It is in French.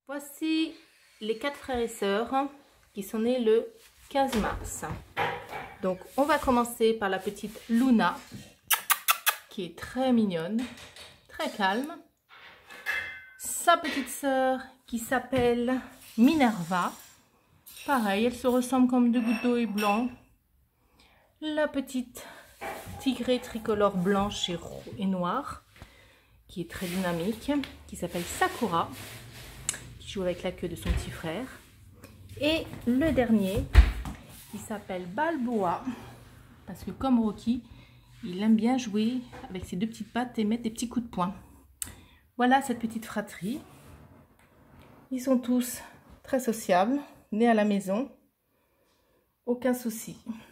Voici les 4 frères et sœurs qui sont nés le 15 mars. Donc on va commencer par la petite Luna qui est très mignonne, très calme. Sa petite sœur qui s'appelle Minerva. Pareil, elles se ressemblent comme deux gouttes d'eau et blanc. La petite tigrée tricolore blanche et noire qui est très dynamique, qui s'appelle Sakura, qui joue avec la queue de son petit frère. Et le dernier qui s'appelle Balboa, parce que comme Rocky, il aime bien jouer avec ses deux petites pattes et mettre des petits coups de poing. Voilà cette petite fratrie. Ils sont tous très sociables, nés à la maison, aucun souci.